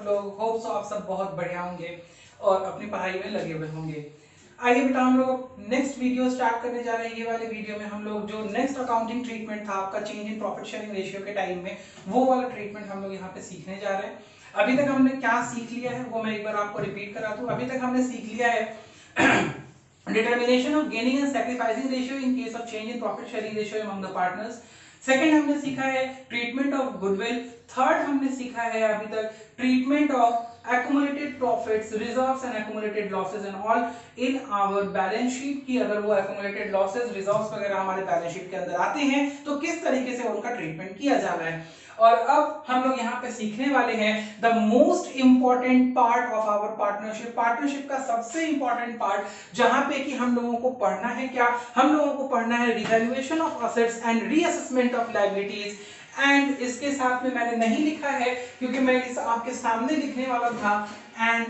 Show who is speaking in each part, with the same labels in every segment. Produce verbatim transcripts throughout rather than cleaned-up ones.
Speaker 1: सब लोग? Hope so आप सब बहुत बढ़िया होंगे और अपनी पढ़ाई में लगे हुए होंगे। आइए बेटा, हम लोग नेक्स्ट वीडियो स्टार्ट करने जा रहे हैं। ये वाले वीडियो में हम लोग जो नेक्स्ट अकाउंटिंग ट्रीटमेंट था आपका change in profit sharing ratio के टाइम में, वो वाला ट्रीटमेंट हम लोग यहाँ पे सीखने जा रहे हैं। अभी तक हमने क्या सीख लिया है वो मैं एक बार आपको रिपीट करा दूं। अभी तक हमने सीख लिया है determination of gaining and sacrificing ratio in case of change in profit sharing ratio among the partners। Second हमने सीखा है ट्रीटमेंट ऑफ गुडविल। थर्ड हमने सीखा है अभी तक treatment of accumulated profits, reserves and accumulated losses and all in our balance sheet की अगर वो accumulated losses, reserves वगैरह हमारे बैलेंस शीट के अंदर आते हैं तो किस तरीके से उनका ट्रीटमेंट किया जाना है। और अब हम लोग यहाँ पे सीखने वाले हैं the most important part of our partnership. Partnership का सबसे इंपॉर्टेंट पार्ट जहां पे कि हम लोगों को पढ़ना है क्या, हम लोगों को पढ़ना है revaluation of assets and reassessment of liabilities. And इसके साथ में मैंने नहीं लिखा है क्योंकि मैं इस आपके सामने लिखने वाला था and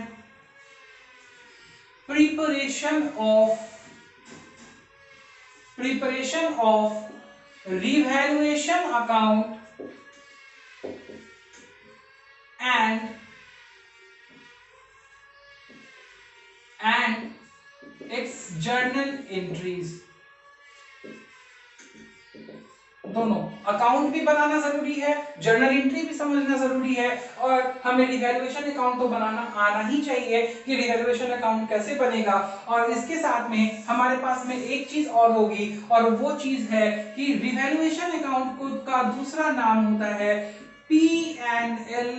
Speaker 1: preparation of preparation of revaluation account and and its journal entries। दोनों अकाउंट भी बनाना जरूरी है, जर्नल एंट्री भी समझना जरूरी है, और हमें रिवैल्यूएशन अकाउंट तो बनाना आना ही चाहिए कि रिवैल्यूएशन अकाउंट कैसे बनेगा। और इसके साथ में हमारे पास में एक चीज और होगी और वो चीज है कि रिवैल्यूएशन अकाउंट को का दूसरा नाम होता है P and L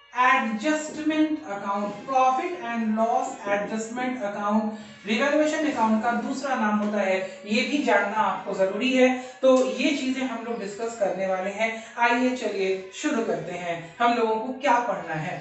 Speaker 1: adjustment account, profit and loss adjustment account revaluation account का दूसरा नाम होता है। ये भी जानना आपको जरूरी है। तो ये चीजें हम लोग डिस्कस करने वाले हैं। आइए चलिए शुरू करते हैं। हम लोगों को क्या पढ़ना है,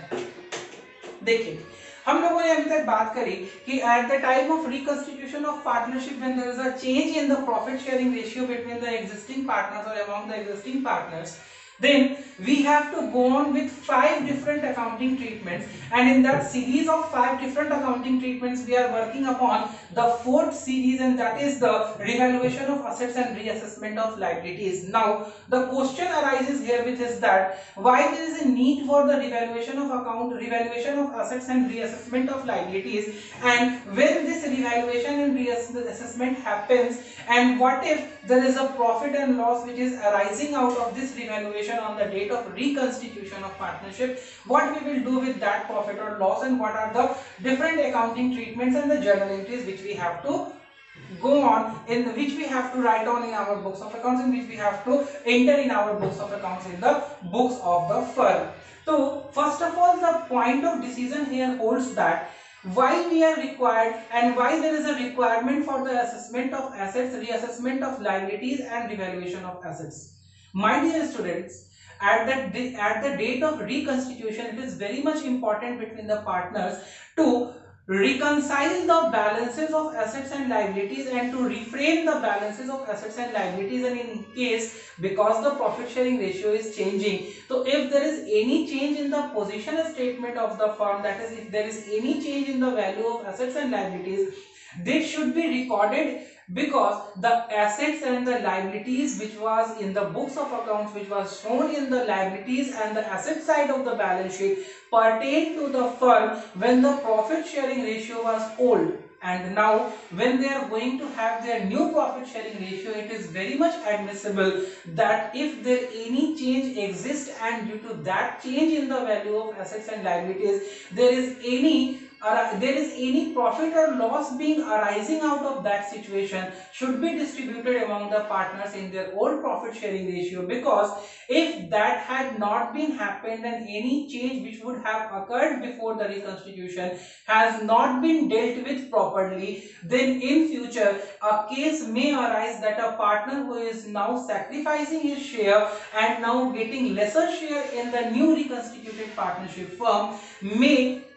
Speaker 1: देखिए हम लोगों ने अभी तक बात करी कि at the time of reconstitution of partnership when there is a change in the profit sharing ratio between the existing partners और among the existing partners, then we have to go on with five different accounting treatments, and in that series of five different accounting treatments we are working upon the fourth series, and that is the revaluation of assets and reassessment of liabilities. Now the question arises here with is that why there is a need for the revaluation of account, revaluation of assets and reassessment of liabilities, and when this revaluation and reassessment happens, and what if there is a profit and loss which is arising out of this revaluation on the date of reconstitution of partnership, what we will do with that profit or loss, and what are the different accounting treatments and the journal entries which we have to go on, in which we have to write on in our books of accounts, in which we have to enter in our books of accounts in the books of the firm. So first of all, the point of decision here holds that why we are required and why there is a requirement for the assessment of assets, reassessment of liabilities and revaluation of assets. My dear students, at the at the date of reconstitution, it is very much important between the partners to reconcile the balances of assets and liabilities and to reframe the balances of assets and liabilities, and in case because the profit sharing ratio is changing, so if there is any change in the position statement of the firm, that is if there is any change in the value of assets and liabilities, this should be recorded, because the assets and the liabilities which was in the books of accounts, which was shown in the liabilities and the asset side of the balance sheet, pertain to the firm when the profit sharing ratio was old, and now when they are going to have their new profit sharing ratio, it is very much admissible that if there any change exists and due to that change in the value of assets and liabilities there is any Uh, there is any profit or loss being arising out of that situation, should be distributed among the partners in their old profit sharing ratio, because if that had not been happened and any change which would have occurred before the reconstitution has not been dealt with properly, then in future a case may arise that a partner who is now sacrificing his share and now getting lesser share in the new reconstituted partnership firm may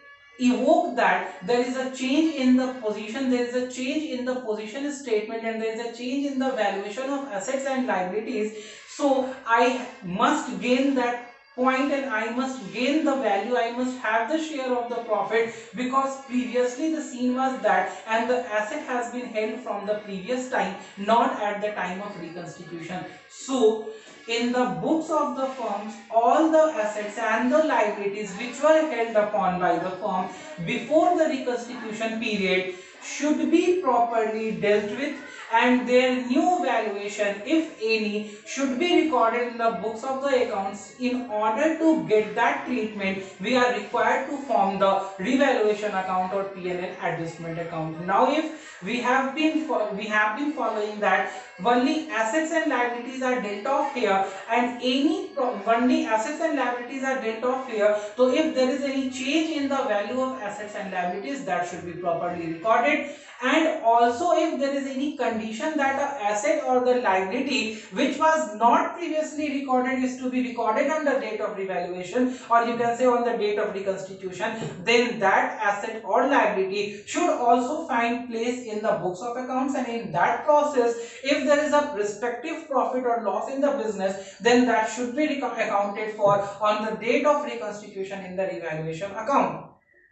Speaker 1: evoke that there is a change in the position, there is a change in the position statement, and there is a change in the valuation of assets and liabilities. So I must gain that point and I must gain the value, I must have the share of the profit, because previously the scene was that and the asset has been held from the previous time, not at the time of reconstitution. So in the books of the firms, all the assets and the liabilities which were held upon by the firm before the reconstitution period should be properly dealt with, and their new valuation, if any, should be recorded in the books of the accounts. In order to get that treatment, we are required to form the revaluation account or P and L adjustment account. Now if we have been we have been following that only assets and liabilities are dealt off here, and any only assets and liabilities are dealt off here, so if there is any change in the value of assets and liabilities, that should be properly recorded. And also if there is any condition that a asset or the liability which was not previously recorded is to be recorded on the date of revaluation, or you can say on the date of reconstitution, then that asset or liability should also find place in the books of accounts. And in that process, if there is a prospective profit or loss in the business, then that should be accounted for on the date of reconstitution in the revaluation account.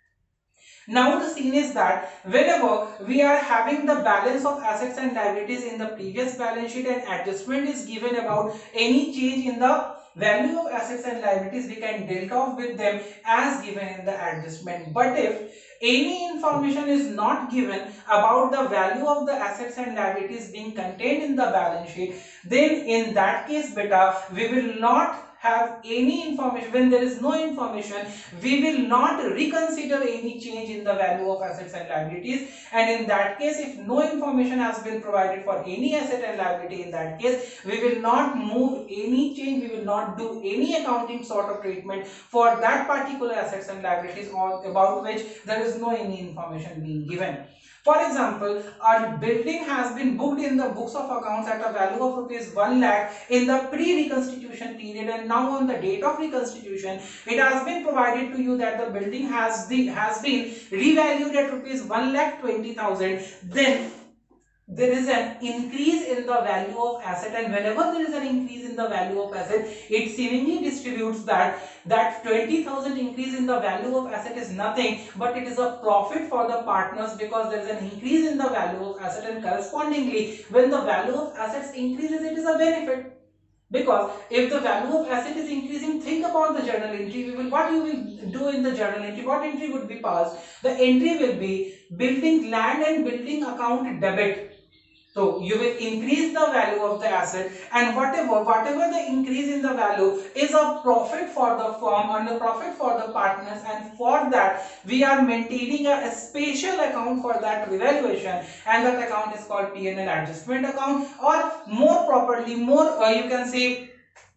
Speaker 1: Now the scene is that whenever we are having the balance of assets and liabilities in the previous balance sheet and adjustment is given about any change in the value of assets and liabilities, we can dealt off with them as given in the adjustment. But if any information is not given about the value of the assets and liabilities being contained in the balance sheet, then in that case beta, we will not have any information. When there is no information, we will not reconsider any change in the value of assets and liabilities. And in that case, if no information has been provided for any asset and liability, in that case we will not move any change, we will not do any accounting sort of treatment for that particular assets and liabilities or about which there is no any information being given. For example, our building has been booked in the books of accounts at a value of rupees one lakh in the pre-reconstitution period, and now on the date of reconstitution, it has been provided to you that the building has the has been revalued at rupees one lakh twenty thousand. Then there is an increase in the value of asset, and whenever there is an increase in the value of asset, it seemingly distributes that that twenty thousand increase in the value of asset is nothing but it is a profit for the partners, because there is an increase in the value of asset, and correspondingly when the value of assets increases, it is a benefit. Because if the value of asset is increasing, think about the journal entry. We will what you will do in the journal entry, what entry would be passed? The entry will be building land and building account debit. So you will increase the value of the asset, and whatever whatever the increase in the value is a profit for the firm and a profit for the partners, and for that we are maintaining a, a special account for that revaluation, and that account is called P and L adjustment account, or more properly, more uh, you can say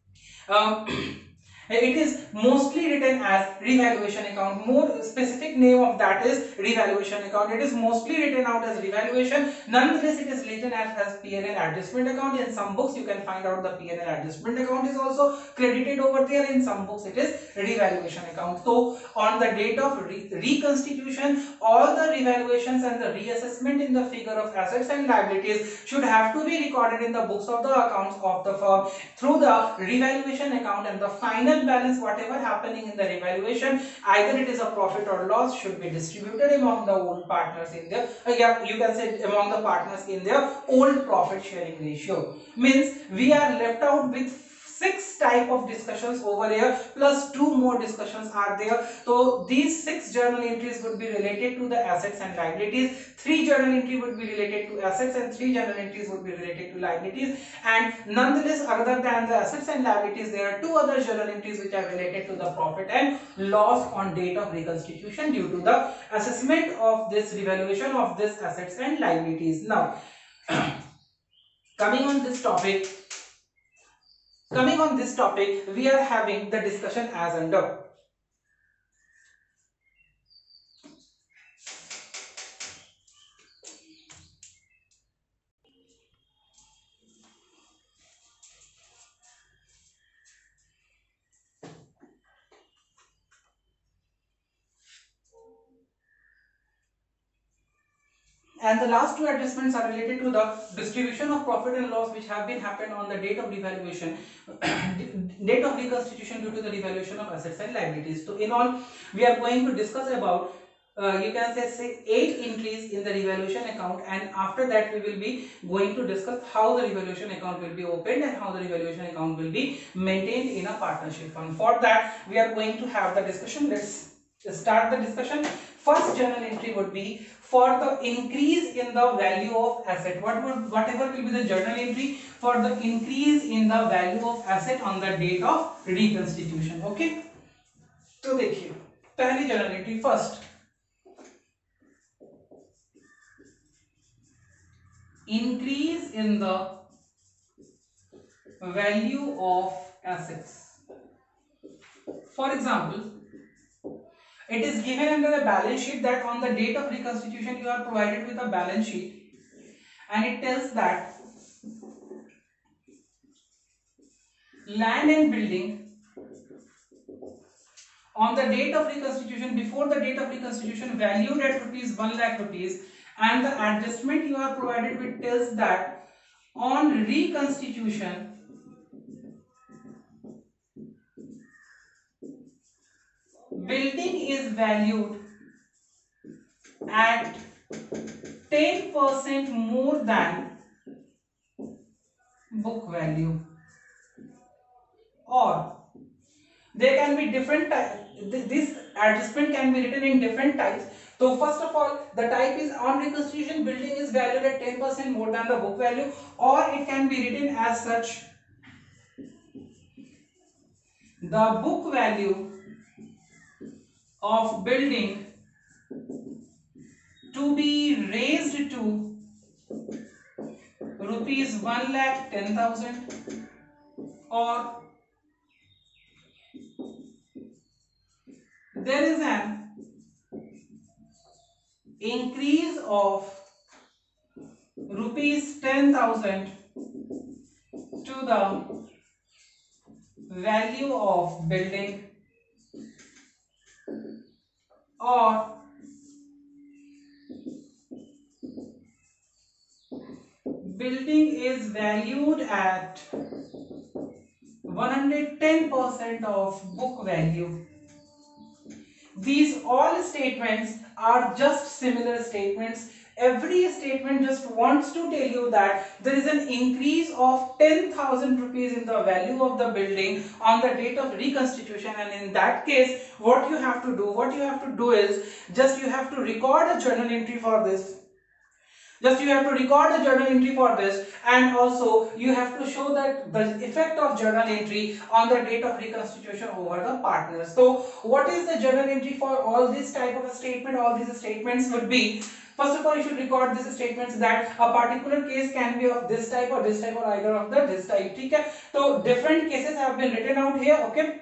Speaker 1: um, it is mostly written as revaluation account. More specific name of that is revaluation account. It is mostly written out as revaluation. Nonetheless, it is written as, as P and L adjustment account. In some books, you can find out the P and L adjustment account is also credited over there. In some books, it is revaluation account. So, on the date of re reconstitution, all the revaluations and the reassessment in the figure of assets and liabilities should have to be recorded in the books of the accounts of the firm through the revaluation account, and the final balance, whatever happening in the revaluation, either it is a profit or loss, should be distributed among the old partners in their uh, yeah, you can say among the partners in their old profit sharing ratio. Means we are left out with six type of discussions over here, plus two more discussions are there. So these six journal entries would be related to the assets and liabilities, three journal entry would be related to assets, and three journal entries would be related to liabilities. And nonetheless, other than the assets and liabilities, there are two other journal entries which are related to the profit and loss on date of reconstitution due to the assessment of this revaluation of this assets and liabilities. Now coming on this topic Coming on this topic, we are having the discussion as under. And the last two adjustments are related to the distribution of profit and loss which have been happened on the date of revaluation, date of reconstitution due to the revaluation of assets and liabilities. So in all, we are going to discuss about uh, you can say, say eight entries in the revaluation account, and after that we will be going to discuss how the revaluation account will be opened and how the revaluation account will be maintained in a partnership fund. For that we are going to have the discussion. Let's start the discussion. First journal entry would be for the increase in the value of asset. What would whatever will be the journal entry for the increase in the value of asset on the date of reconstitution. Okay, तो देखिए पहली journal entry first, increase in the value of assets. For example, it is given under the balance sheet that on the date of reconstitution you are provided with a balance sheet, and it tells that land and building on the date of reconstitution, before the date of reconstitution, valued at rupees one lakh rupees, and the adjustment you are provided with tells that on reconstitution building is valued at ten percent more than book value, or there can be different types. This adjustment can be written in different types. So first of all, the type is on reconstitution building is valued at ten percent more than the book value, or it can be written as such: the book value of building to be raised to rupees one lakh ten thousand, or there is an increase of rupees ten thousand to the value of building, or building is valued at one hundred ten percent of book value. These all statements are just similar statements. Every statement just wants to tell you that there is an increase of ten thousand rupees in the value of the building on the date of reconstitution, and in that case what you have to do, what you have to do is just you have to record a journal entry for this. Just you have to record a journal entry for this, and also you have to show that the effect of journal entry on the date of reconstitution over the partners. So what is the journal entry for all this type of a statement? All these statements would be, first of all, you should record these statements that a particular case can be of this type or this type or either of the this type. Okay? So different cases have been written out here. Okay.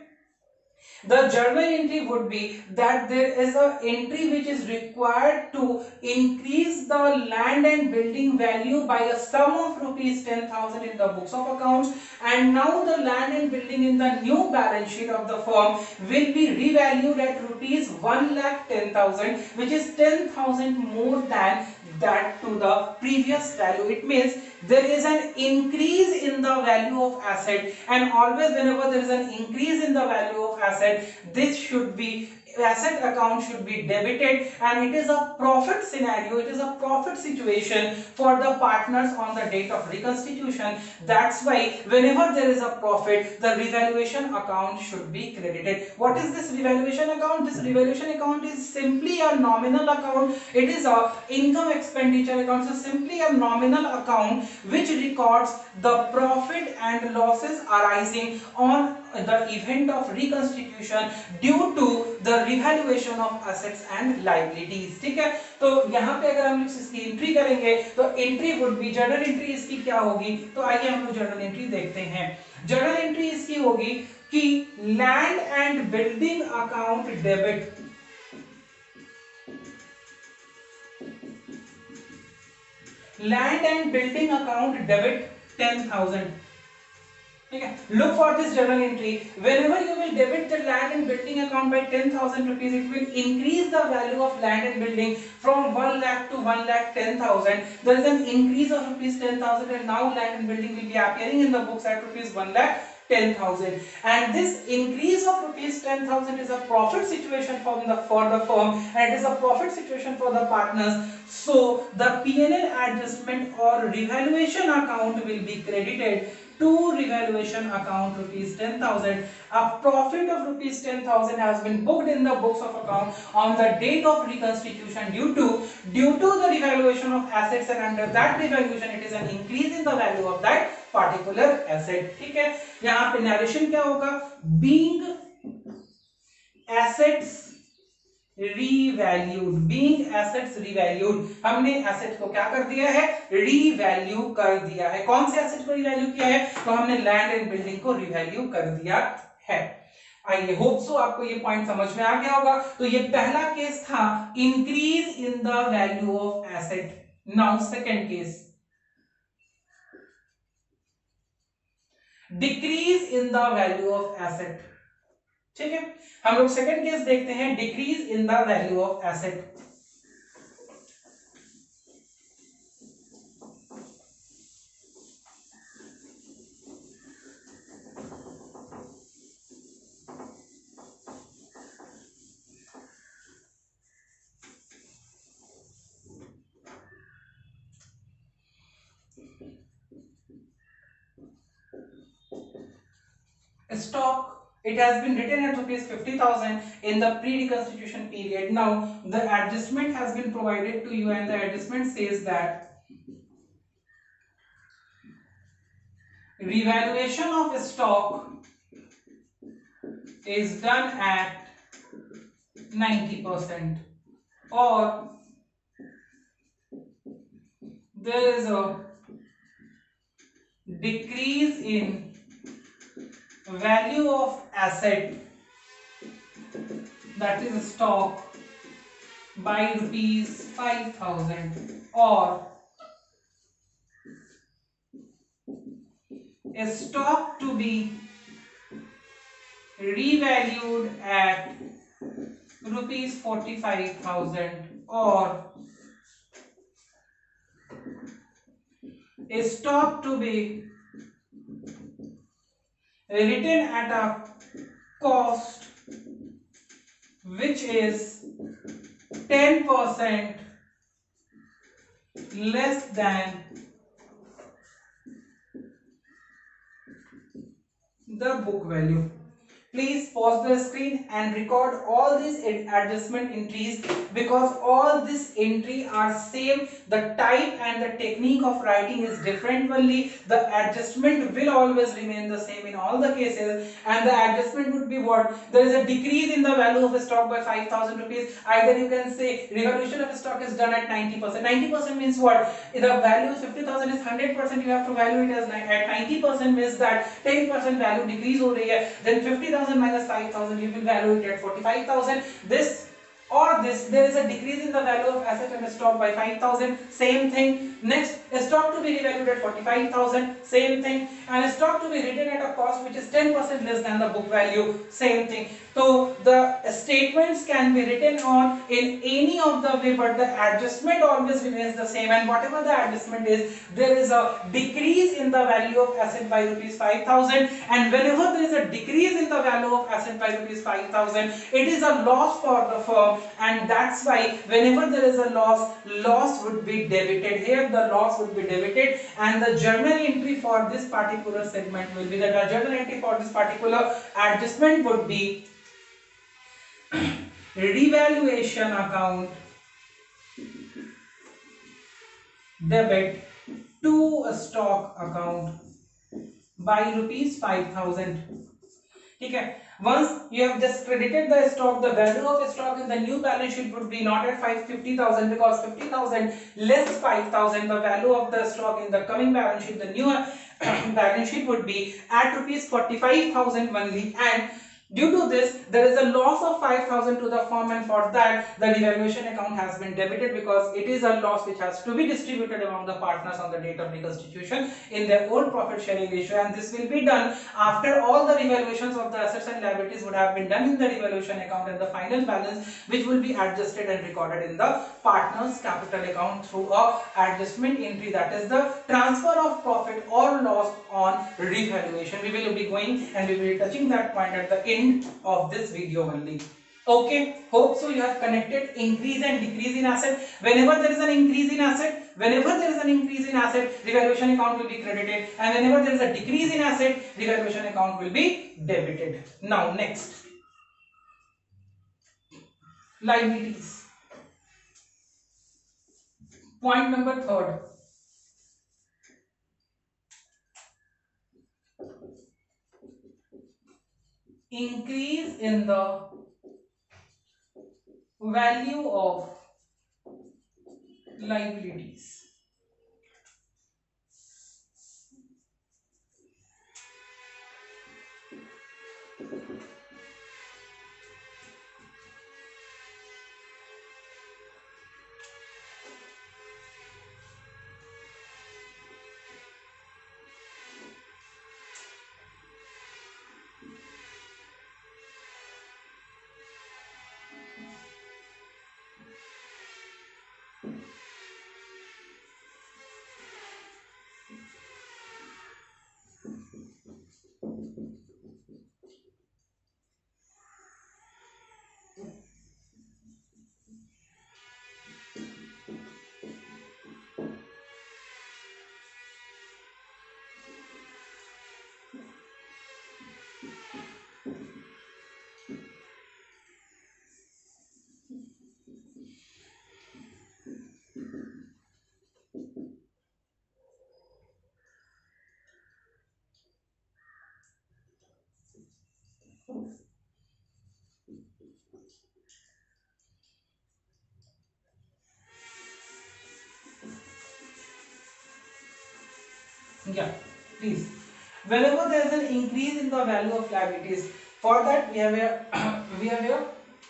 Speaker 1: The journal entry would be that there is a entry which is required to increase the land and building value by a sum of rupees ten thousand in the books of accounts, and now the land and building in the new balance sheet of the firm will be revalued at rupees one lakh ten thousand, which is ten thousand more than that to the previous value. It means there is an increase in the value of asset, and always whenever there is an increase in the value of asset, this should be asset account should be debited, and it is a profit scenario, it is a profit situation for the partners on the date of reconstitution. That's why whenever there is a profit, the revaluation account should be credited. What is this revaluation account? This revaluation account is simply a nominal account. It is a income expenditure account. So simply a nominal account which records the profit and losses arising on the event of reconstitution due to the revaluation of assets and liabilities. ठीक है, तो यहाँ पे अगर हम इसकी entry करेंगे तो entry would be, journal entry इसकी क्या होगी, तो आइए हम लोग जर्नल एंट्री देखते हैं। जर्नल एंट्री इसकी होगी कि land and building account debit, land and building account debit ten thousand ठीक है, look for this journal entry. Whenever you will debit the land and building account by ten thousand rupees, it will increase the value of land and building from one lakh to one lakh ten thousand. There is an increase of rupees ten thousand, and now land and building will be appearing in the books at rupees one lakh ten thousand, and this increase of rupees ten thousand is a profit situation for the for the firm, and it is a profit situation for the partners. So the P and L adjustment or revaluation account will be credited to revaluation account rupees ten thousand. A profit of rupees ten thousand has been booked in the books of account on the date of reconstitution due to due to the revaluation of assets, and under that revaluation it is an increase in the value of that particular asset. ठीक है, यहाँ पे narration क्या होगा, being assets revalued, being assets revalued, हमने asset को क्या कर दिया है, रीवैल्यू कर दिया है. कौन से एसेट को रीवैल्यू किया है, तो हमने लैंड एंड बिल्डिंग को रीवैल्यू कर दिया है. आई होप सो आपको ये पॉइंट समझ में आ गया होगा. तो ये पहला केस था, increase in the value of asset. Now second case, decrease in the value of asset. ठीक है, हम लोग सेकंड केस देखते हैं, decrease in the value of asset. Stock, it has been written at rupees fifty thousand in the pre-reconstitution period. Now the adjustment has been provided to you, and the adjustment says that revaluation of stock is done at ninety percent, or there is a decrease in value of asset, that is stock, by rupees five thousand, or a stock to be revalued at rupees forty-five thousand, or a stock to be written at a cost which is ten percent less than the book value. Please pause the screen and record all these adjustment entries, because all this entry are same. The type and the technique of writing is different only. The adjustment will always remain the same in all the cases, and the adjustment would be what? There is a decrease in the value of the stock by five thousand rupees. Either you can say revaluation of stock is done at ninety percent. ninety percent means what? If the value is fifty thousand is one hundred percent, you have to value it as at ninety percent, means that ten percent value decrease हो रही है. Then fifty thousand minus five thousand, you will value it at forty-five thousand. This or this, there is a decrease in the value of asset and stock by five thousand, same thing. Next, a stock to be revalued at forty-five thousand, same thing. And a stock to be written at a cost which is ten percent less than the book value, same thing. So the statements can be written on in any of the way, but the adjustment always remains the same, and whatever the adjustment is, there is a decrease in the value of asset by rupees five thousand, and whenever there is a decrease in the value of asset by rupees five thousand, it is a loss for the firm, and that's why whenever there is a loss, loss would be debited. Here the loss would be debited, and the journal entry for this particular segment will be, the journal entry for this particular adjustment would be revaluation account debit to a stock account by rupees five thousand. ठीक है, once you have just credited the stock, the value of stock in the new balance sheet would be not at five hundred fifty thousand, because fifty thousand less five thousand, the value of the stock in the coming balance sheet, the new balance sheet would be at rupees forty-five thousand only, and Due to this, there is a loss of five thousand to the firm, and for that the revaluation account has been debited because it is a loss which has to be distributed among the partners on the date of reconstitution in their own profit sharing ratio, and this will be done after all the revaluations of the assets and liabilities would have been done in the revaluation account, and the final balance which will be adjusted and recorded in the partners capital account through a adjustment entry, that is the transfer of profit or loss on revaluation. We will be going and we will be touching that point at the end of this video only. Okay, hope so you have connected increase and decrease in asset. Whenever there is an increase in asset, whenever there is an increase in asset, revaluation account will be credited, and whenever there is a decrease in asset, revaluation account will be debited. Now next, liabilities. Point number third. Increase in the value of liabilities. Yeah, please. Whenever there is an increase in the value of liabilities, for that we have here we have here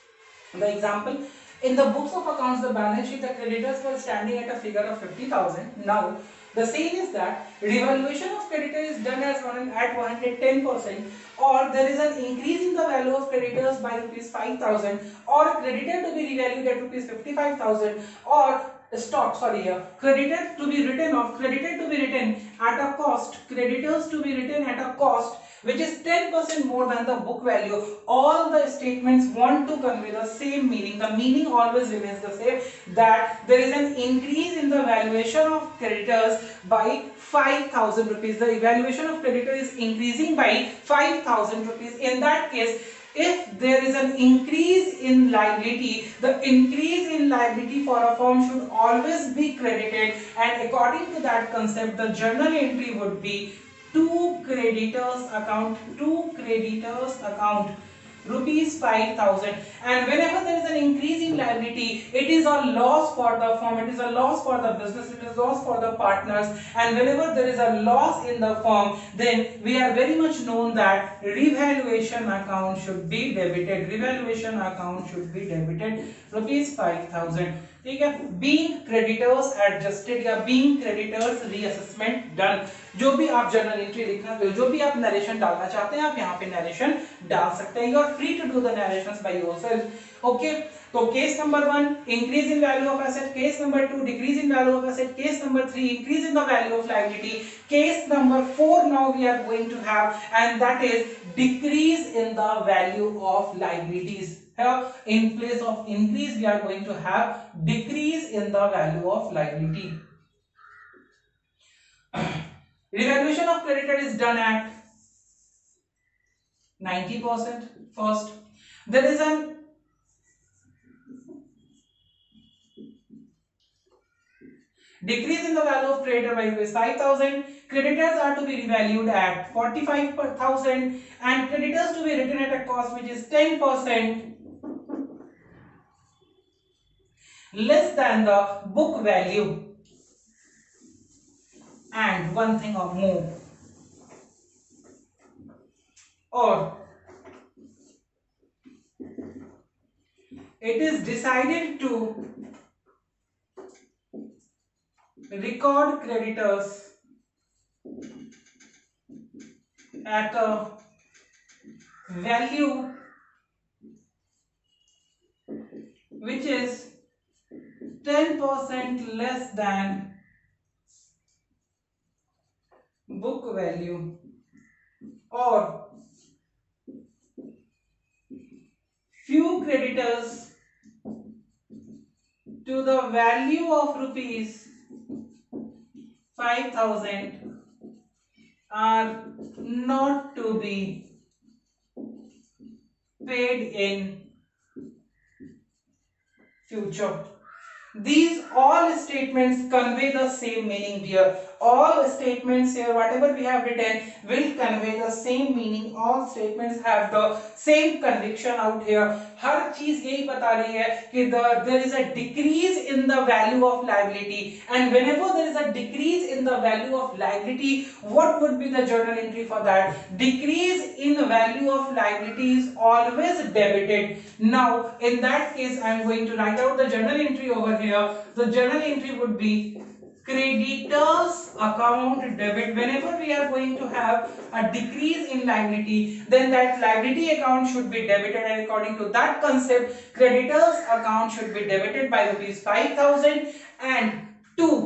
Speaker 1: the example. In the books of accounts, the balance sheet, the creditors were standing at a figure of fifty thousand. Now, the saying is that revaluation of creditor is done as one at one hundred ten percent, or there is an increase in the value of creditors by rupees five thousand, or creditor to be revalued at rupees fifty-five thousand, or stock sorry here creditor to be written off creditor to be written at a cost creditors to be written at a cost which is ten percent more than the book value. All the statements want to convey the same meaning. The meaning always remains the same, that there is an increase in the valuation of creditors by five thousand rupees. The evaluation of creditor is increasing by five thousand rupees. In that case, if there is an increase in liability, the increase in liability for a firm should always be credited, and according to that concept, the journal entry would be to creditors account, to creditors account rupees five thousand, and whenever there is an increase in liability, it is a loss for the firm, it is a loss for the business, it is a loss for the partners, and whenever there is a loss in the firm, then we are very much known that revaluation account should be debited, revaluation account should be debited rupees five thousand. ठीक है, being creditors adjusted या being creditors reassessment done, जो भी आप journal entry लिखना, जो भी आप नरेशन डालना चाहते हैं आप यहाँ पे नरेशन डाल सकते हैं. You are free to do the narrations by yourself. Okay, तो case number one increase in value of asset, case number two decrease in value of asset, case number three increase in the value of liability, case number four now we are going to have, and that is decrease in the value of liabilities. Here, in place of increase, we are going to have decrease in the value of liability. Revaluation of creditor is done at ninety percent. First, there is an decrease in the value of creditor by rupees five thousand. Creditors are to be revalued at forty-five thousand, and creditors to be written at a cost which is ten percent less than the book value. And one thing or more, or it is decided to record creditors at a value which is ten percent less than book value, or few creditors to the value of rupees five thousand are not to be paid in future. These all statements convey the same meaning here. All statements here, whatever we have written, will convey the same meaning. All statements have the same conviction out here. हर चीज यही बता रही है कि the there is a decrease in the value of liability, and whenever there is a decrease in the value of liability, what would be the journal entry for that? Decrease in the value of liability is always debited. Now, in that case, I am going to write out the journal entry over here. Here, the journal entry would be creditors account debit. Whenever we are going to have a decrease in liability, then that liability account should be debited, and according to that concept, creditors account should be debited by rupees five thousand. And two,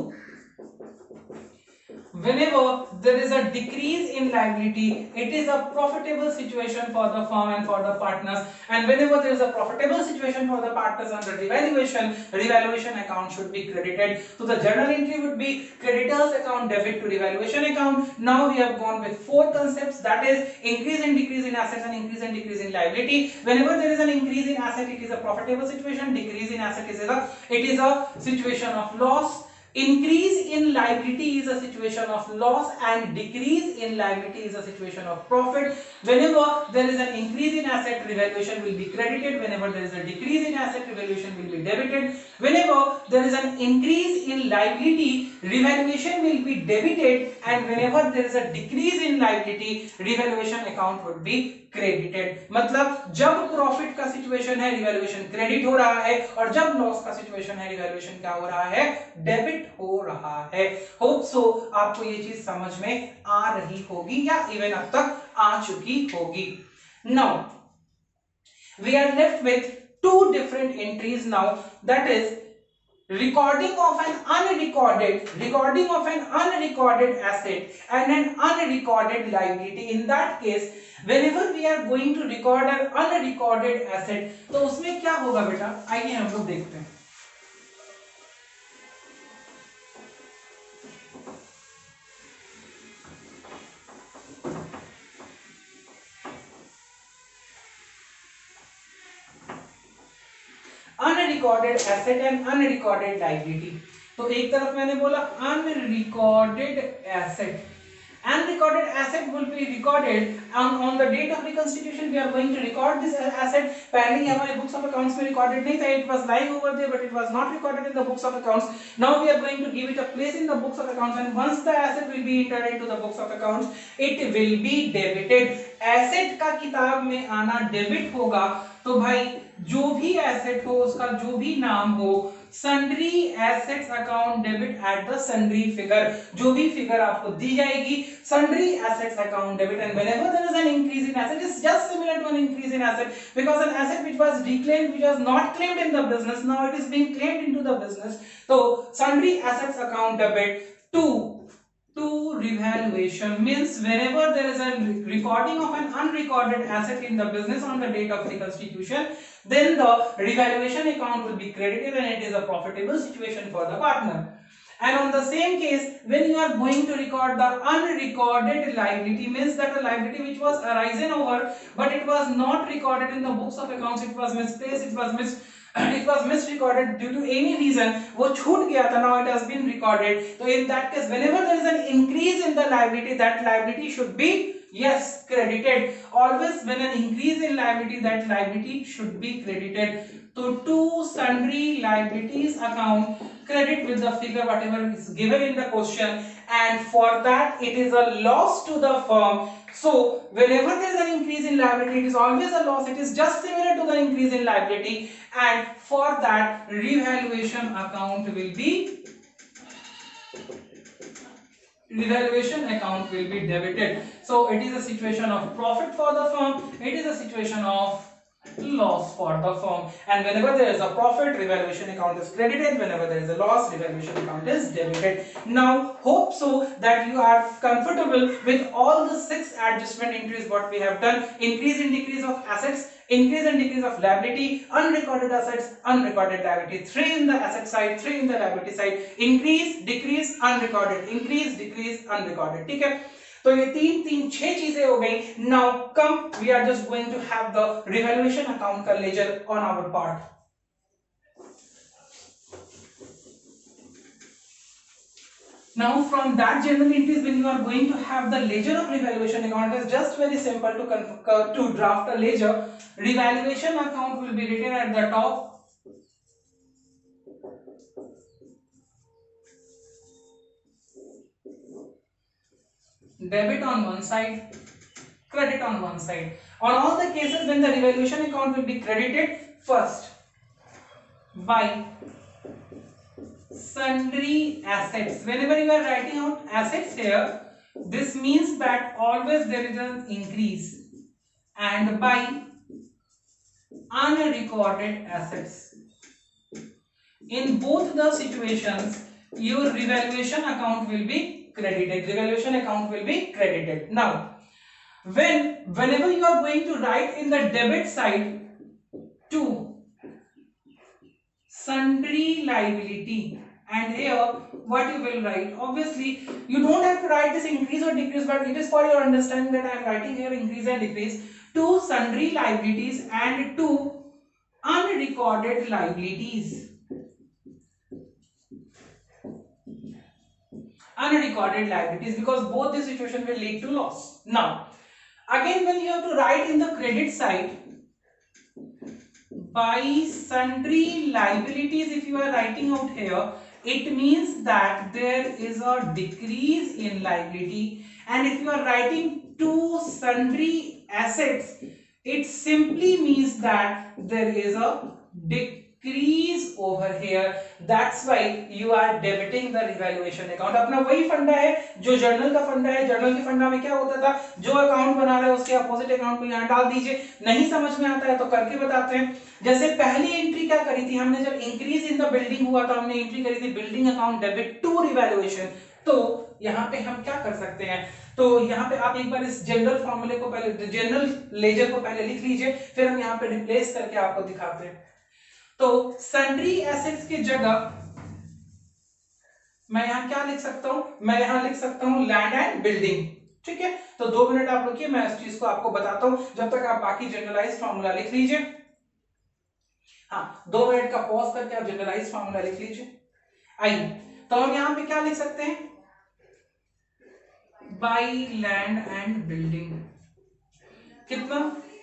Speaker 1: whenever there is a decrease in liability, it is a profitable situation for the firm and for the partners, and whenever there is a profitable situation for the partners under revaluation, revaluation account should be credited. So the journal entry would be creditors account debit to revaluation account. Now we have gone with four concepts, that is increase and decrease in assets and increase and decrease in liability. Whenever there is an increase in asset, it is a profitable situation. Decrease in asset is a it is a situation of loss. Increase in liability is a situation of loss, and decrease in liability is a situation of profit. Whenever there is an increase in asset, revaluation will be credited. Whenever there is a decrease in asset, revaluation will be debited. Whenever there is an increase in liability, revaluation will be debited, and whenever there is a decrease in liability, revaluation account would be credited. मतलब जब profit का situation है, revaluation credit हो रहा है, और जब loss का सिचुएशन है, रिवैल्यूएशन क्या हो रहा है? डेबिट हो रहा है. होप सो आपको ये चीज समझ में आ रही होगी, या इवन अब तक आ चुकी होगी. Now we are left with two different entries now, that is recording of an unrecorded recording of an unrecorded asset and an unrecorded liability. In that case, whenever we are going to record an unrecorded asset, तो उसमें क्या होगा बेटा? आइए हम लोग देखते हैं. Unrecorded asset and unrecorded liability. तो एक तरफ मैंने बोला unrecorded asset. Unrecorded asset will be recorded on, on the date of reconstitution. We are going to record this asset. पहले ही हमारे books of accounts में recorded नहीं था. It was lying over there, but it was not recorded in the books of accounts. Now we are going to give it a place in the books of accounts, and once the asset will be entered into the books of accounts, it will be debited. Asset का किताब में आना debit होगा. तो भाई जो भी asset हो, उसका जो भी नाम हो, sundry assets account debit at the sundry figure. जो भी फिगर आपको दी जाएगी, sundry assets account debit. And whenever there is an increase in asset, is just similar to an increase in asset, because an asset which was declaimed, which was not claimed in the business, now it is being claimed into the business. तो sundry assets account debit to to revaluation means whenever there is a recording of an unrecorded asset in the business on the date of reconstitution, then the revaluation account will be credited, and it is a profitable situation for the partner. And on the same case, when you are going to record the unrecorded liability, means that the liability which was arisen over, but it was not recorded in the books of accounts, it was misplaced, it was mis it was misrecorded due to any reason, वो छूट गया था, now it has been recorded. So in that case, whenever there is an increase in the liability, that liability should be, yes, credited. Always when an increase in liability, that liability should be credited. So to sundry liabilities account, credit with the figure whatever is given in the question, and for that it is a loss to the firm. So whenever there is an increase in liability, it is always a loss. It is just similar to the increase in liability, and for that revaluation account will be revaluation account will be debited. So it is a situation of profit for the firm, it is a situation of loss for the firm, and whenever there is a profit, revaluation account is credited. Whenever there is a loss, revaluation account is debited. Now hope so that you are comfortable with all the six adjustment entries what we have done: increase and decrease of assets, increase and decrease of liability, unrecorded assets, unrecorded liability, three in the asset side, three in the liability side, increase, decrease, unrecorded, increase, decrease, unrecorded. ठीक है, तो ये तीन तीन छह चीजें हो गई. Now come we are just going to have the revaluation account का ledger on our part. Now from that journal entries, when you are going to have the ledger of revaluation account, it is just very simple to to draft a ledger. Revaluation account will be written at the top. Debit on one side, credit on one side. On all the cases when the revaluation account will be credited, first by sundry assets. Whenever you are writing out assets here, this means that always there is an increase, and by unrecorded assets. In both the situations, your revaluation account will be credited. Revaluation account will be credited. Now, when whenever you are going to write in the debit side to sundry liability, and here what you will write, obviously you don't have to write this increase or decrease, but it is for your understanding that I am writing here increase and decrease to sundry liabilities and to unrecorded liabilities. Unrecorded liabilities, because both the situation will lead to loss. Now again, when you have to write in the credit side by sundry liabilities, if you are writing out here, it means that there is a decrease in liability, and if you are writing to sundry assets, it simply means that there is a decrease over here. That's why you are debiting the revaluation account. अपना वही फंडा है जो journal का फंडा है. Journal के फंडा में क्या होता था, जो अकाउंट बना रहे हैं उसके अपोजिट अकाउंट को यहाँ डाल दीजिए. नहीं समझ में आता है तो करके बताते हैं. जैसे पहली एंट्री क्या करी थी हमने, जब इंक्रीज इन द बिल्डिंग हुआ तो हमने एंट्री करी थी building account debit to revaluation. तो यहाँ पे हम क्या कर सकते हैं, तो यहाँ पे आप एक बार इस जनरल फॉर्मूले को पहले, जनरल लेजर को पहले लिख लीजिए, फिर हम यहाँ पे रिप्लेस करके आपको दिखाते हैं. तो सन्ड्री एसेट्स की जगह मैं यहाँ क्या लिख सकता हूं, मैं यहाँ लिख सकता हूं लैंड एंड बिल्डिंग. ठीक है, तो दो मिनट आप रुकिए, मैं इस चीज को आपको बताता हूं, जब तक आप बाकी जनरलाइज फॉर्मूला लिख लीजिए. हाँ, दो मिनट का पॉज करके आप जनरलाइज फॉर्मूला लिख लीजिए. आइए, तो हम यहाँ पे क्या लिख सकते हैं, बाय लैंड एंड बिल्डिंग. कितना,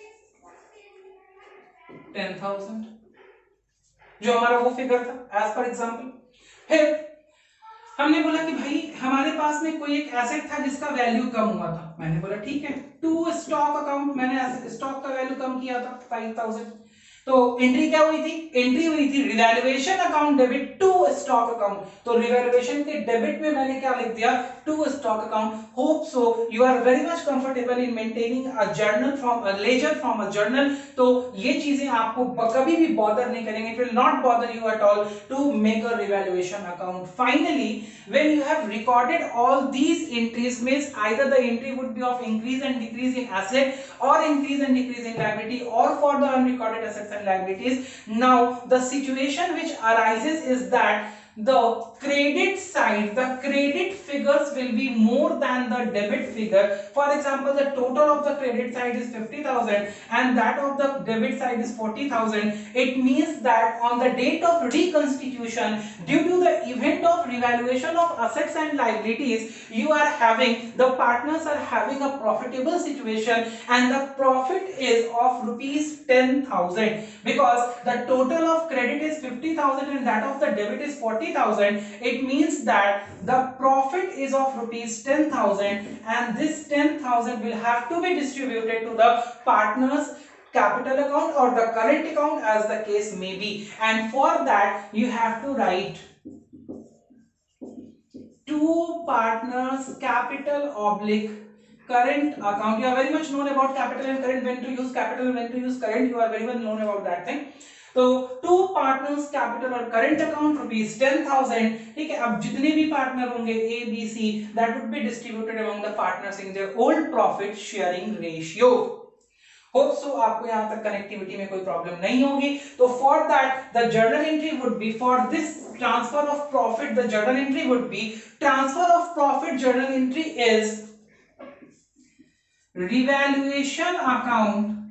Speaker 1: टेन थाउजेंड, जो हमारा वो फिगर था एज पर एग्जाम्पल. फिर हमने बोला कि भाई हमारे पास में कोई एक एसेट था जिसका वैल्यू कम हुआ था. मैंने बोला ठीक है, टू स्टॉक अकाउंट, मैंने स्टॉक का वैल्यू कम किया था फाइव थाउजेंड. तो एंट्री क्या हुई थी, एंट्री हुई थी revaluation account debit to stock account. तो रिवैल्यूएशन के डेबिट में मैंने क्या लिख दिया, to stock account. Hope so you are very much comfortable in maintaining a journal from a ledger from a journal. तो ये चीजें आपको कभी भी बॉदर नहीं करेंगे, it will not bother you at all to make a revaluation account. Finally when you have recorded all these entries, means either the entry would be of increase and decrease in asset or increase and decrease in liability, or for the unrecorded assets and liabilities. Now the situation which arises is that the credit side, the credit figures will be more than the debit figure. For example, the total of the credit side is fifty thousand and that of the debit side is forty thousand. It means that on the date of reconstitution, due to the event of revaluation of assets and liabilities, you are having, the partners are having a profitable situation, and the profit is of rupees ten thousand, because the total of credit is fifty thousand and that of the debit is forty thousand. it means that the profit is of rupees ten thousand and this ten thousand will have to be distributed to the partners capital account or the current account as the case may be, and for that you have to write two partners capital oblique current account. You are very much known about capital and current, when to use capital and when to use current, you are very well known about that thing. तो to partners capital और current account rupees ten thousand, ठीक है। अब जितने भी partner होंगे A B C, that would be distributed among the partners in their old profit sharing ratio. Hope so आपको यहां तक कनेक्टिविटी में कोई प्रॉब्लम नहीं होगी। तो for that the journal entry would be for this transfer of profit, the journal entry would be transfer of profit journal entry is revaluation account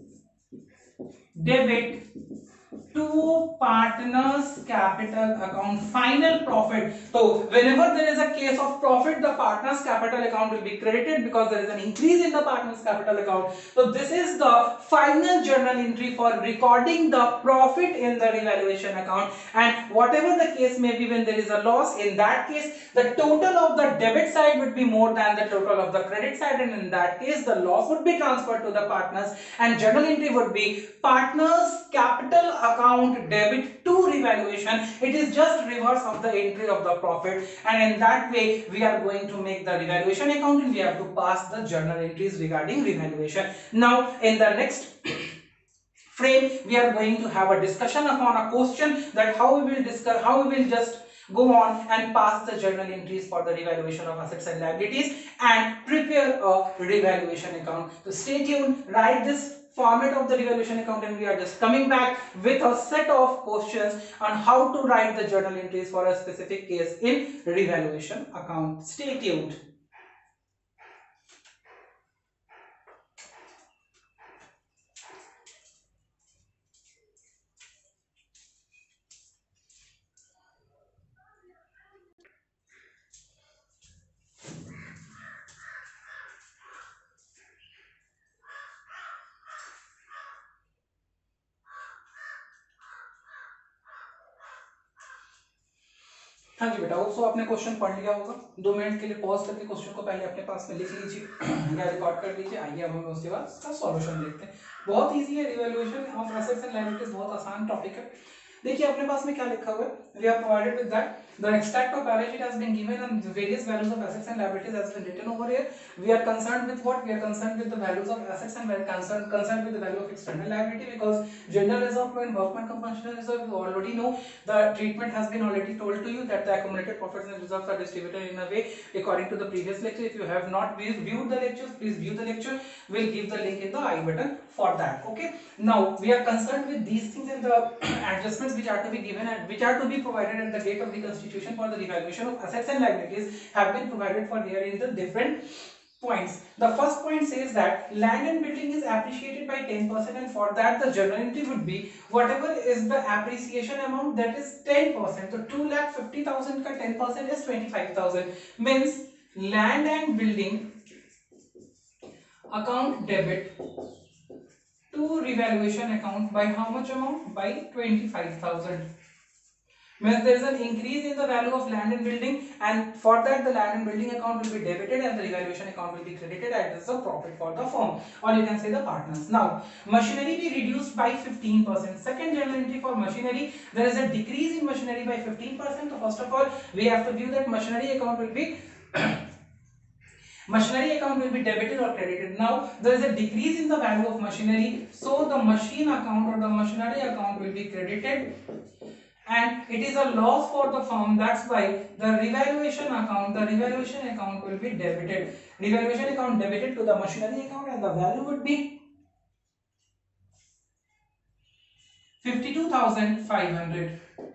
Speaker 1: debit to partners capital account final profit. So whenever there is a case of profit, the partners capital account will be credited because there is an increase in the partners capital account. So this is the final journal entry for recording the profit in the revaluation account, and whatever the case may be, when there is a loss, in that case the total of the debit side would be more than the total of the credit side, and in that case the loss would be transferred to the partners and journal entry would be partners capital account account debit to revaluation. It is just reverse of the entry of the profit, and in that way we are going to make the revaluation account and we have to pass the journal entries regarding revaluation. Now in the next frame we are going to have a discussion upon a question that how we will discuss, how we will just go on and pass the journal entries for the revaluation of assets and liabilities and prepare a revaluation account. So stay tuned, write this format of the revaluation account, and we are just coming back with a set of questions on how to write the journal entries for a specific case in revaluation account. Stay tuned. हाँ जी बेटा, वो आपने question पढ़ लिया होगा। दो minute के लिए पॉज करके क्वेश्चन को पहले अपने पास में लिख लीजिए या रिकॉर्ड कर लीजिए। आइए अब हम उसके बाद इसका सॉल्यूशन देखते हैं। बहुत इजी है revaluation of assets and liabilities, बहुत आसान टॉपिक है। देखिए अपने पास में क्या लिखा हुआ है, we are provided with that the extract of balance sheet has been given and various values of assets and liabilities has been written over here. We are concerned with what, we are concerned with the values of assets and we are concerned concerned with the value of external liability because general reserve and workman compensation reserve you already know the treatment has been already told to you that the accumulated profits and reserves are distributed in a way according to the previous lecture. If you have not viewed the lectures, please view the lecture. We'll give the link in the I button for that. Okay, now we are concerned with these things and the adjustments which are to be given and which are to be provided at the date of the constitution for the revaluation of assets and liabilities have been provided for here in the different points. The first point says that land and building is appreciated by ten percent, and for that the journal entry would be whatever is the appreciation amount, that is ten percent. So two lakh fifty thousand ka ten percent is twenty-five thousand, means land and building account debit to revaluation account by how much amount? By twenty-five thousand. Means there is an increase in the value of land and building, and for that the land and building account will be debited and the revaluation account will be credited as a profit for the firm, or you can say the partners. Now machinery be reduced by fifteen percent. Second journal entry for machinery, there is a decrease in machinery by fifteen percent. So first of all we have to view that machinery account will be machinery account will be debited or credited. Now there is a decrease in the value of machinery, so the machine account or the machinery account will be credited, and it is a loss for the firm. That's why the revaluation account, the revaluation account will be debited. Revaluation account debited to the machinery account, and the value would be fifty-two thousand five hundred.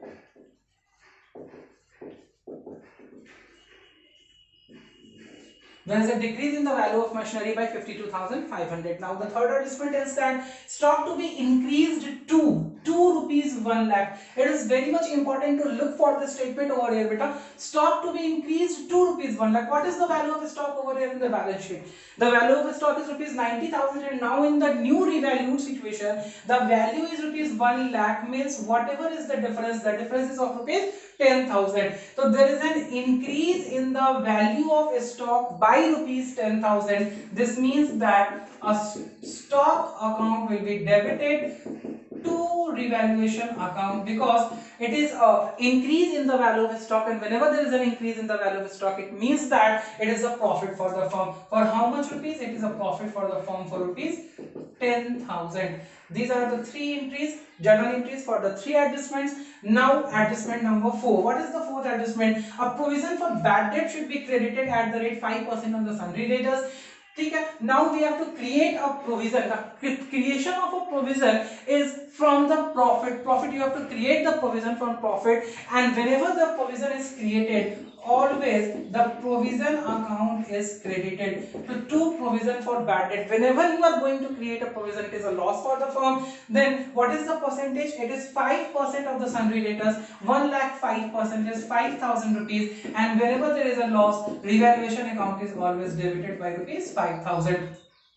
Speaker 1: There is a decrease in the value of machinery by fifty-two thousand five hundred. Now the third adjustment is that stock to be increased to two rupees one lakh. It is very much important to look for the statement over here, beta. Stock to be increased two rupees one lakh. What is the value of the stock over here in the balance sheet? The value of the stock is rupees ninety thousand, and now in the new revalued situation, the value is rupees one lakh. Means whatever is the difference, the difference is of rupees ten thousand. So there is an increase in the value of stock by rupees ten thousand. This means that a stock account will be debited to revaluation account because it is a increase in the value of stock, and whenever there is an increase in the value of stock, it means that it is a profit for the firm. For how much rupees? It is a profit for the firm for rupees ten thousand. These are the three entries, journal entries for the three adjustments. Now adjustment number four. What is the fourth adjustment? A provision for bad debt should be credited at the rate five percent on the sundry debtors. Okay, now we have to create a provision. The creation of a provision is from the profit. Profit, you have to create the provision from profit, and whenever the provision is created, always the provision account is credited to two provision for bad debt. Whenever you are going to create a provision, it is a loss for the firm. Then what is the percentage? It is five percent of the sundry debtors. one lakh five percent is five thousand rupees, and whenever there is a loss, revaluation account is always debited by rupees five thousand.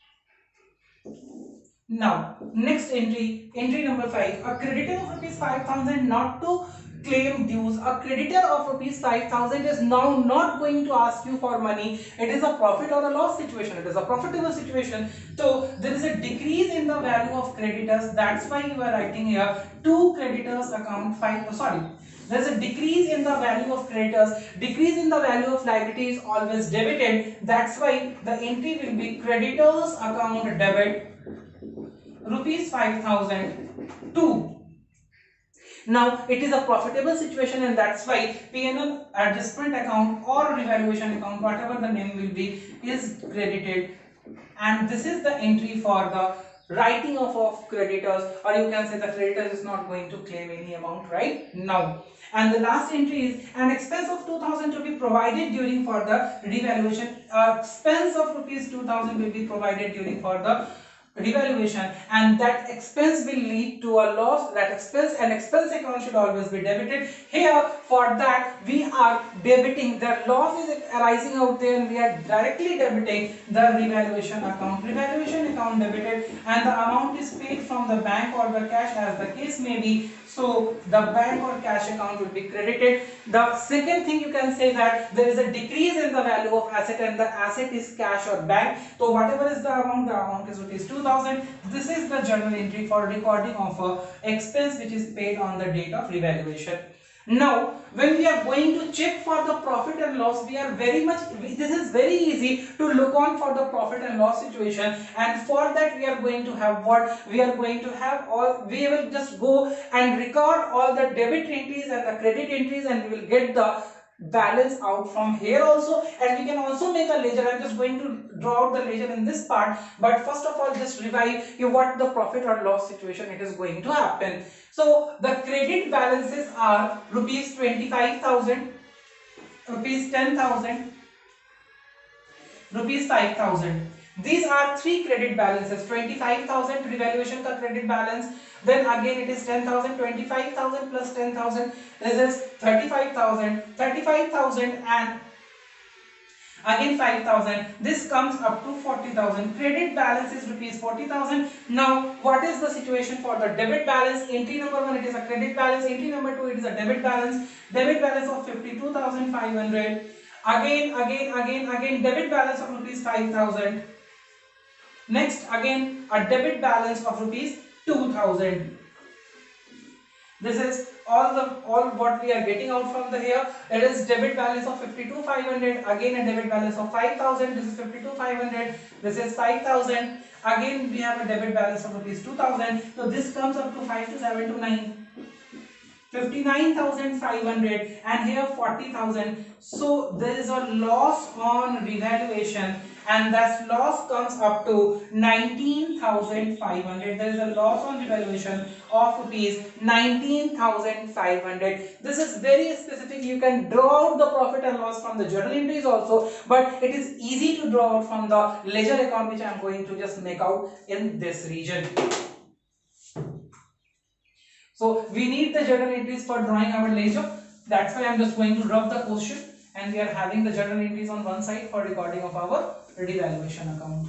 Speaker 1: Now, next entry, entry number five, a creditor of rupees five thousand not to claim dues. A creditor of rupees five thousand is now not going to ask you for money. It is a profit or a loss situation. It is a profitable situation. So, there is a decrease in the value of creditors. That's why you are writing here two creditors account five, sorry. There is a decrease in the value of creditors. Decrease in the value of liability is always debited. That's why the entry will be creditors account debit rupees five thousand two. Now it is a profitable situation, and that's why P and L adjustment account or revaluation account, whatever the name will be, is credited. And this is the entry for the writing off of creditors, or you can say the creditor is not going to claim any amount right now. And the last entry is an expense of two thousand to be provided during for the revaluation. Uh, expense of rupees two thousand will be provided during for the revaluation, and that expense will lead to a loss. That expense and expense account should always be debited. Here for that we are debiting, the loss is arising out there, and we are directly debiting the revaluation account. Revaluation account debited, and the amount is paid from the bank or the cash as the case may be. So the bank or cash account will be credited. The second thing you can say that there is a decrease in the value of asset, and the asset is cash or bank. So whatever is the amount, the amount is rupees two thousand. This is the journal entry for recording of a expense which is paid on the date of revaluation. Now when we are going to check for the profit and loss, we are very much, this is very easy to look on for the profit and loss situation, and for that we are going to have what? We are going to have all, we will just go and record all the debit entries and the credit entries, and we will get the balance out from here also, and we can also make a ledger. I'm just going to draw out the ledger in this part, but first of all just revive you what the profit or loss situation it is going to happen. So the credit balances are rupees twenty-five thousand, rupees ten thousand, rupees five thousand. These are three credit balances. Twenty-five thousand revaluation ka credit balance, then again it is ten thousand, twenty-five thousand plus ten thousand, this is thirty-five thousand, thirty-five thousand, and again five thousand. This comes up to forty thousand. Credit balance is rupees forty thousand. Now what is the situation for the debit balance? Entry number one, it is a credit balance. Entry number two, it is a debit balance. Debit balance of fifty-two thousand five hundred. Again, again, again, again, debit balance of rupees five thousand. Next, again, a debit balance of rupees two thousand. This is all the all what we are getting out from the here. It is debit balance of fifty-two thousand five hundred. Again, a debit balance of five thousand. This is fifty-two thousand five hundred. This is five thousand. Again, we have a debit balance of rupees two thousand. So this comes up to five to seven to nine. fifty-nine thousand five hundred, and here forty thousand. So there is a loss on revaluation, and that loss comes up to nineteen thousand five hundred. There is a loss on revaluation of rupees nineteen thousand five hundred. This is very specific. You can draw out the profit and loss from the journal entries also, but it is easy to draw out from the ledger account, which I am going to just make out in this region. So we need the journal entries for drawing our ledger. That's why I'm just going to drop the question, and we are having the journal entries on one side for recording of our revaluation account.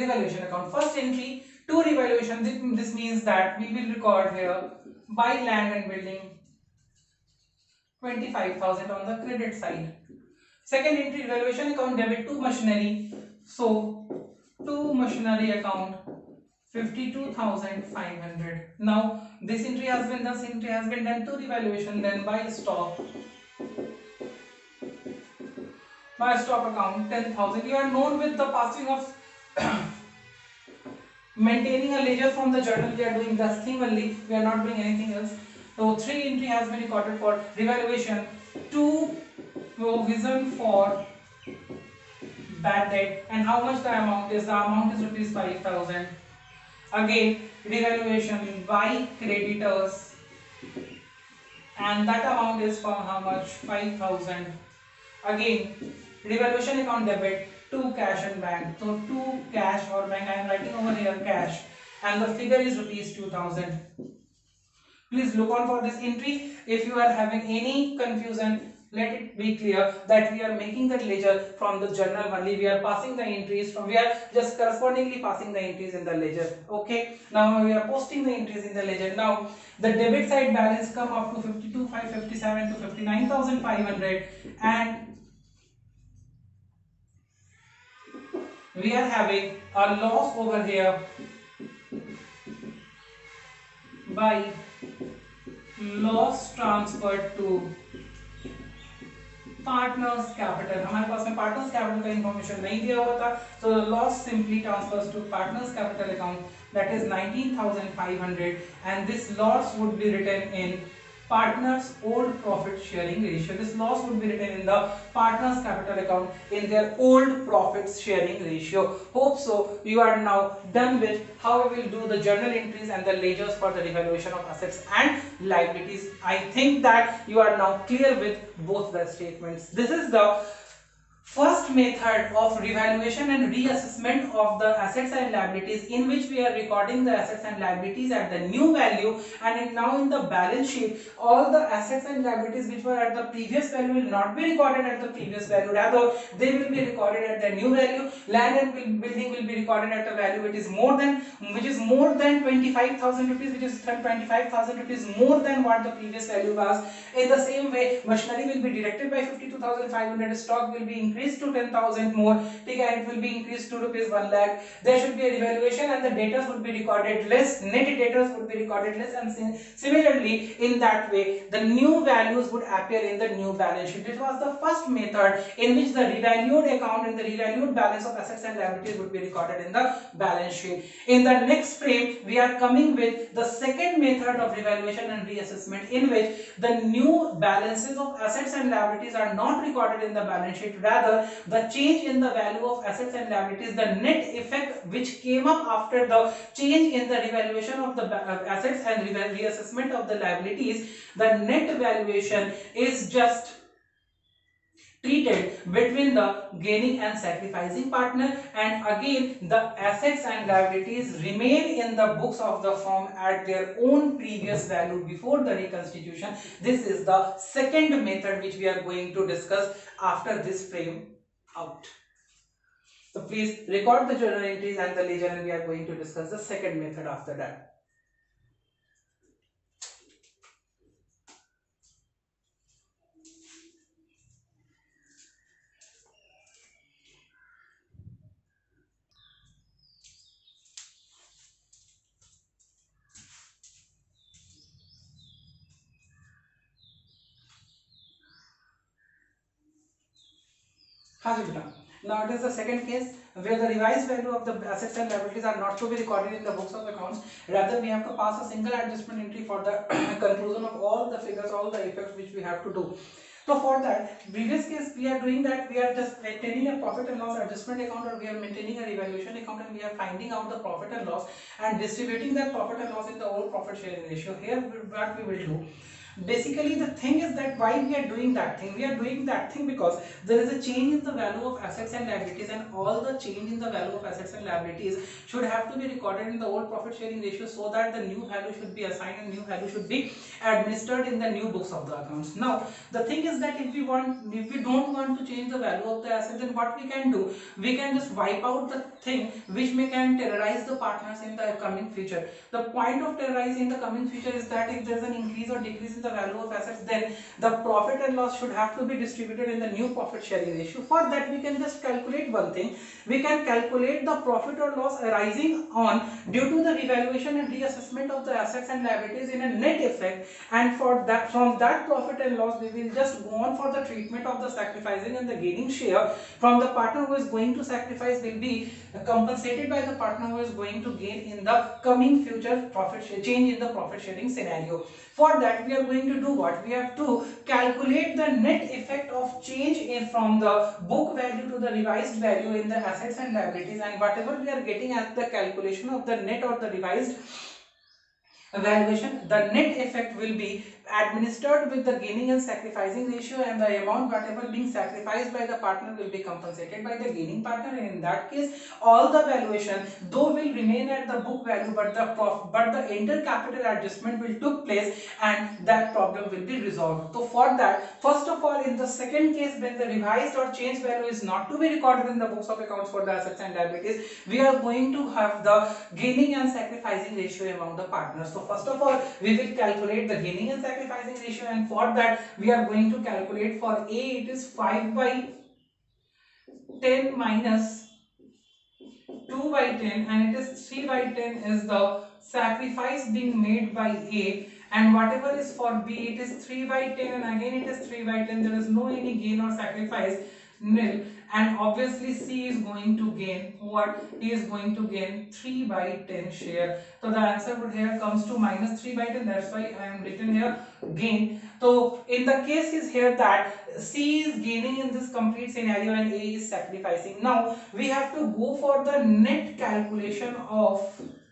Speaker 1: revaluation account. First entry to revaluation, this means that we will record here buy land and building twenty-five thousand on the credit side. Second entry, revaluation account debit to machinery, so to machinery account fifty-two thousand five hundred. Now this entry has been this entry has been done to revaluation. Then buy stock, buy stock account ten thousand. You are known with the passing of maintaining a ledger from the journal. We are doing this thing only, we are not doing anything else. So three entry has been recorded for revaluation. Two provision for bad debt, and how much the amount is? The amount is rupees five thousand. Again revaluation by creditors, and that amount is for how much? five thousand. Again revaluation account debit to cash and bank, so to cash or bank, I am writing over here cash, and the figure is rupees two thousand. Please look on for this entry. If you are having any confusion, let it be clear that we are making the ledger from the journal only. We are passing the entries from, we are just correspondingly passing the entries in the ledger. Okay, now we are posting the entries in the ledger. Now the debit side balance come up to fifty-two thousand five hundred fifty-seven to fifty-nine thousand five hundred, and we are having a loss over here by loss transferred to partners capital. हमारे पास में partners capital का information नहीं दिया हुआ था, so the loss simply transfers to partners capital account, that is nineteen thousand five hundred, and this loss would be written in partners old profit sharing ratio. This loss would be written in the partners capital account in their old profits sharing ratio. Hope so you are now done with how we will do the journal entries and the ledgers for the revaluation of assets and liabilities. I think that you are now clear with both the statements. This is the first method of revaluation and reassessment of the assets and liabilities, in which we are recording the assets and liabilities at the new value, and in now in the balance sheet all the assets and liabilities which were at the previous value will not be recorded at the previous value, rather they will be recorded at the new value. Land and building will be recorded at a value which is more than which is more than twenty-five thousand rupees, which is twenty-five thousand rupees more than what the previous value was. In the same way machinery will be deducted by fifty-two thousand five hundred, stock will be increased to ten thousand more, okay, and it will be increased to rupees one lakh. There should be a revaluation and the debtors would be recorded less, net debtors would be recorded less, and similarly in that way the new values would appear in the new balance sheet. This was the first method in which the revalued account and the revalued balance of assets and liabilities would be recorded in the balance sheet. In the next frame we are coming with the second method of revaluation and reassessment, in which the new balances of assets and liabilities are not recorded in the balance sheet, rather the change in the value of assets and liabilities, the net effect which came up after the change in the revaluation of the assets and reassessment of the liabilities, the net valuation is just treated between the gaining and sacrificing partner, and again the assets and liabilities remain in the books of the firm at their own previous value before the reconstitution. This is the second method which we are going to discuss after this frame out. So please record the journal entries and the ledger, and we are going to discuss the second method after that. हाँ जी बेटा. Now it is the second case where the revised value of the assets and liabilities are not to be recorded in the books of accounts. Rather we have to pass a single adjustment entry for the conclusion of all the figures, all the effects which we have to do. So for that, previous case we are doing that we are just maintaining a profit and loss adjustment account, or we are maintaining a revaluation account, and we are finding out the profit and loss and distributing that profit and loss in the old profit sharing ratio. Here what we will do, Basically the thing is that why we are doing that thing, we are doing that thing because there is a change in the value of assets and liabilities, and all the change in the value of assets and liabilities should have to be recorded in the old profit sharing ratio, so that the new value should be assigned and new value should be administered in the new books of the accounts. Now the thing is that if we want if we don't want to change the value of the asset, then what we can do, we can just wipe out the thing which may can terrorize the partners in the coming future. The point of terrorizing the coming future is that if there is an increase or decrease in the value of assets, then the profit and loss should have to be distributed in the new profit sharing ratio. For that we can just calculate one thing, we can calculate the profit or loss arising on due to the revaluation and reassessment of the assets and liabilities in a net effect, and for that from that profit and loss we will just go on for the treatment of the sacrificing and the gaining share from the partner who is going to sacrifice will be compensated by the partner who is going to gain in the coming future profit share, change in the profit sharing scenario. For that we are going to do what, we have to calculate the net effect of change in from the book value to the revised value in the assets and liabilities, and whatever we are getting as the calculation of the net or the revised valuation, the net effect will be administered with the gaining and sacrificing ratio, and the amount whatever being sacrificed by the partner will be compensated by the gaining partner, and in that case all the valuation though will remain at the book value, but the prof but the intercapital adjustment will took place and that problem will be resolved. So for that, first of all, in the second case, when the revised or changed value is not to be recorded in the books of accounts for the assets and liabilities, we are going to have the gaining and sacrificing ratio among the partners. So first of all, we will calculate the gaining and sacrificing ratio, and for that we are going to calculate for A it is five by ten minus two by ten, and it is three by ten is the sacrifice being made by A, and whatever is for B it is three by ten, and again it is three by ten, there is no any gain or sacrifice, nil, and obviously C is going to gain what, he is going to gain three by ten share. So the answer would here comes to minus three by ten, that's why I am written here gain. So in the case is here that C is gaining in this complete scenario and A is sacrificing. Now we have to go for the net calculation of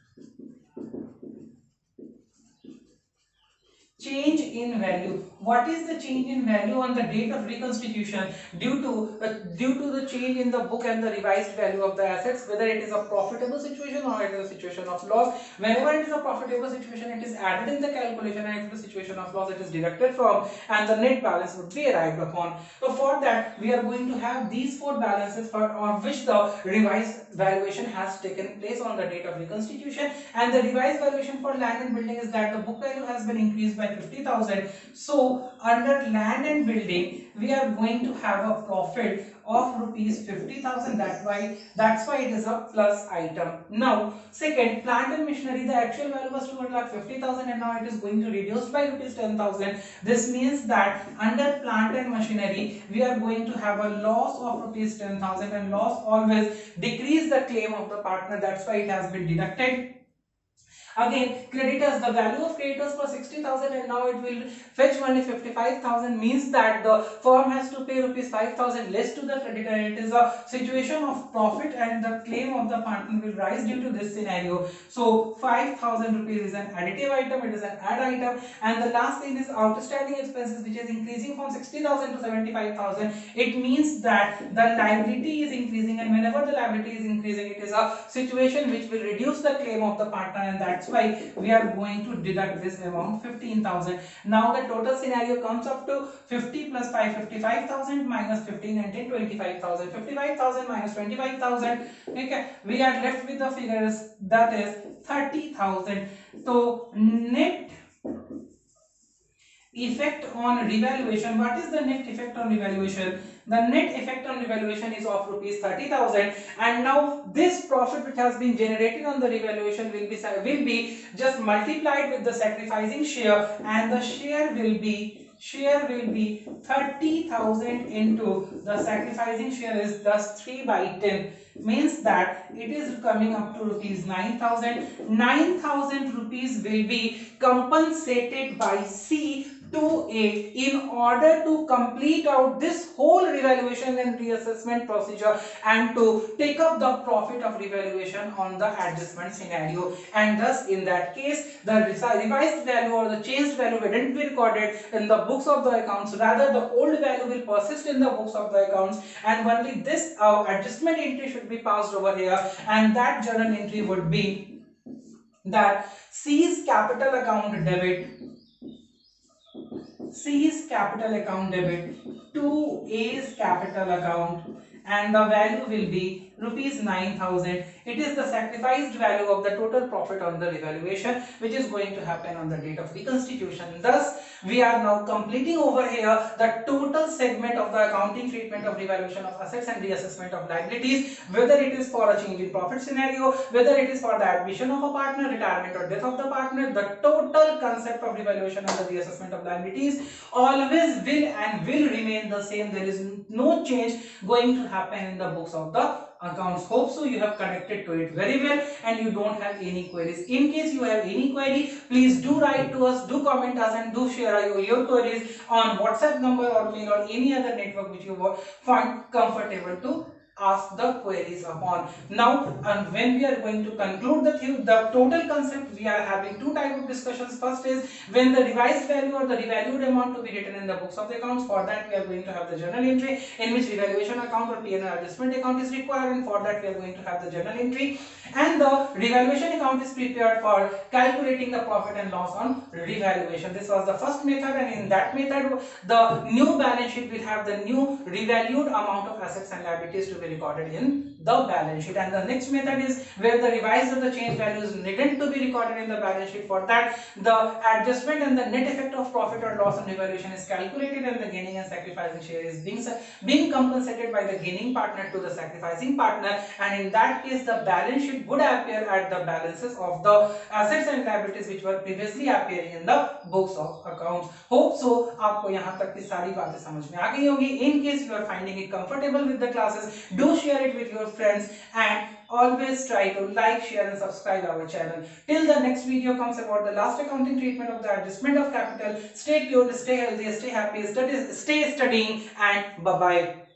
Speaker 1: change in value. What is the change in value on the date of reconstitution due to uh, due to the change in the book and the revised value of the assets, whether it is a profitable situation or it is a situation of loss. Whenever it is a profitable situation, it is added in the calculation, and if it is a situation of loss, it is deducted from, and the net balance would be arrived upon. So for that we are going to have these four balances for on which the revised valuation has taken place on the date of reconstitution, and the revised valuation for land and building is that the book value has been increased by fifty thousand. So under land and building we are going to have a profit of rupees fifty thousand. That's why that's why it is a plus item. Now second, plant and machinery, the actual value was two hundred fifty thousand and now it is going to reduce by rupees ten thousand. This means that under plant and machinery we are going to have a loss of rupees ten thousand, and loss always decrease the claim of the partner, that's why it has been deducted. Again, creditors, the value of creditors was sixty thousand and now it will fetch money fifty-five thousand, means that the firm has to pay rupees five thousand less to the creditor. It is a situation of profit and the claim of the partner will rise due to this scenario. So five thousand rupees is an additive item, it is an add item. And the last thing is outstanding expenses, which is increasing from sixty thousand to seventy-five thousand. It means that the liability is increasing, and whenever the liability is increasing, it is a situation which will reduce the claim of the partner, and that's why we are going to deduct this amount fifteen thousand. Now the total scenario comes up to fifty plus five, fifty-five thousand minus fifteen and ten, twenty-five thousand. fifty-five thousand minus twenty-five thousand, okay, we are left with the figures that is thirty thousand. So net effect on revaluation, what is the net effect on revaluation? The net effect on revaluation is of rupees thirty thousand, and now this profit which has been generated on the revaluation will be will be just multiplied with the sacrificing share, and the share will be share will be thirty thousand into the sacrificing share is thus three by ten, means that it is coming up to rupees nine thousand. nine thousand rupees will be compensated by C two A, in order to complete out this whole revaluation and reassessment procedure and to take up the profit of revaluation on the adjustment scenario, and thus in that case the revised value or the changed value wouldn't be recorded in the books of the accounts, rather the old value will persist in the books of the accounts, and only this uh, adjustment entry should be passed over here, and that journal entry would be that C's capital account debit, C's capital account debit to A's capital account, and the value will be rupees nine thousand. It is the sacrificed value of the total profit on the revaluation which is going to happen on the date of reconstitution. Thus we are now completing over here the total segment of the accounting treatment of revaluation of assets and reassessment of liabilities, whether it is for a change in profit scenario, whether it is for the admission of a partner, retirement or death of the partner. The total concept of revaluation and the reassessment of liabilities always will and will remain the same. There is no change going to happen in the books of the accounts. Hope so you have connected to it very well and you don't have any queries. In case you have any query, please do write to us, do comment us, and do share your, your queries on WhatsApp number or mail or any other network which you find comfortable to ask the queries upon. Now, and when we are going to conclude the the total concept, we are having two type of discussions. First is when the revised value or the revalued amount to be written in the books of the accounts. For that we are going to have the journal entry in which revaluation account or P and L adjustment account is required, and for that we are going to have the journal entry, and the revaluation account is prepared for calculating the profit and loss on revaluation. This was the first method, and in that method the new balance sheet will have the new revalued amount of assets and liabilities to be recorded in the balance sheet. And the next method is where the revised or the change values needed to be recorded in the balance sheet. For that the adjustment and the net effect of profit or loss on revaluation is calculated, and the gaining and sacrificing share is being, being compensated by the gaining partner to the sacrificing partner, and in that case the balance sheet would appear at the balances of the assets and liabilities which were previously appearing in the books of accounts. Hope so आपको यहाँ तक की सारी बातें समझ में आ गई होगी. In case you are finding it comfortable with the classes, do share it with your friends and always try to like, share and subscribe our channel. Till the next video comes about the last accounting treatment of the adjustment of capital. Stay tuned, stay healthy, stay happy, stay studying, and bye bye.